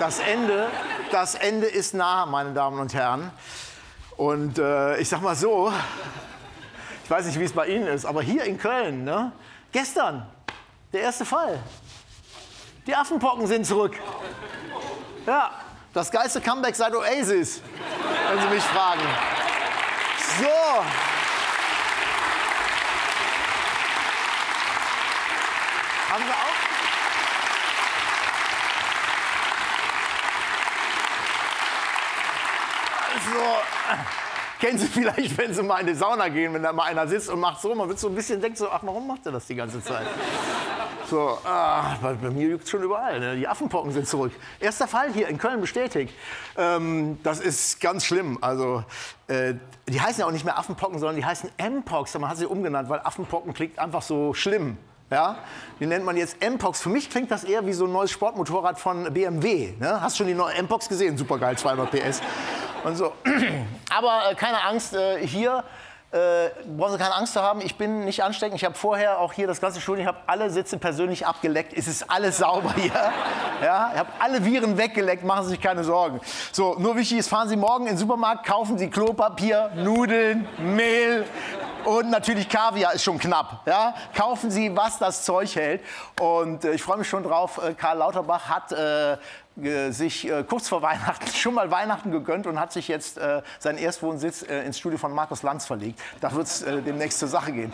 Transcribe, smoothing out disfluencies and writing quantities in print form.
das Ende ist nah, meine Damen und Herren. Und ich sag mal so, ich weiß nicht, wie es bei Ihnen ist, aber hier in Köln, ne, gestern, der erste Fall. Die Affenpocken sind zurück. Ja, das geilste Comeback seit Oasis, wenn Sie mich fragen. So. Haben wir auch? So. Kennen Sie vielleicht, wenn Sie mal in die Sauna gehen, wenn da mal einer sitzt und macht so, man wird so ein bisschen denkt so, ach, warum macht er das die ganze Zeit? So, bei mir juckt es schon überall. Ne? Die Affenpocken sind zurück. Erster Fall hier in Köln bestätigt. Das ist ganz schlimm. Also, die heißen ja auch nicht mehr Affenpocken, sondern die heißen Mpox. Man hat sie umgenannt, weil Affenpocken klingt einfach so schlimm. Ja? Die nennt man jetzt Mpox. Für mich klingt das eher wie so ein neues Sportmotorrad von BMW. Ne? Hast du schon die neue Mpox gesehen? Supergeil, 200 PS. Und so. Aber keine Angst, hier brauchen Sie keine Angst zu haben. Ich bin nicht ansteckend. Ich habe vorher auch hier das ganze Studio, ich habe alle Sitze persönlich abgeleckt. Es ist alles sauber hier. Ja? Ich habe alle Viren weggeleckt, machen Sie sich keine Sorgen. So, nur wichtig ist, fahren Sie morgen in den Supermarkt, kaufen Sie Klopapier, Nudeln, Mehl. Und natürlich Kaviar ist schon knapp. Ja? Kaufen Sie, was das Zeug hält. Und ich freue mich schon drauf. Karl Lauterbach hat sich kurz vor Weihnachten schon mal Weihnachten gegönnt und hat sich jetzt seinen Erstwohnsitz ins Studio von Markus Lanz verlegt. Da wird es demnächst zur Sache gehen.